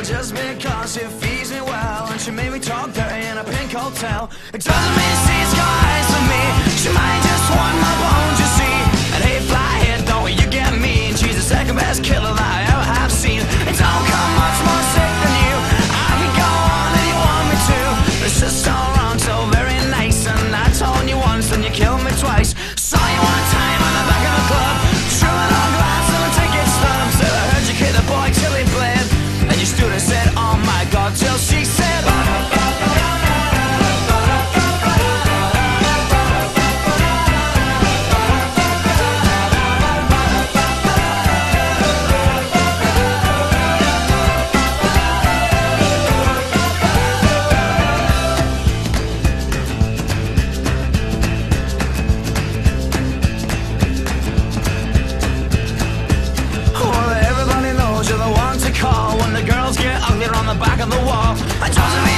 just because she feeds me well, and she made me talk dirty in a pink hotel. It doesn't mean she's got eyes for me. She might just want my bones, you see. And hey, Flathead, don't you get me? And she's the second best killer that I ever have seen. It don't come much more sick than you. I can go on if you want me to. It's just all wrong, so very nice. And I told you once, and you killed me twice. Saw you one time on the back of a club, chewing on glass and a ticket stub. Said I heard you kick the boy till he bled. And you stood and said, oh my God, till she said, on the back of the wall. I told him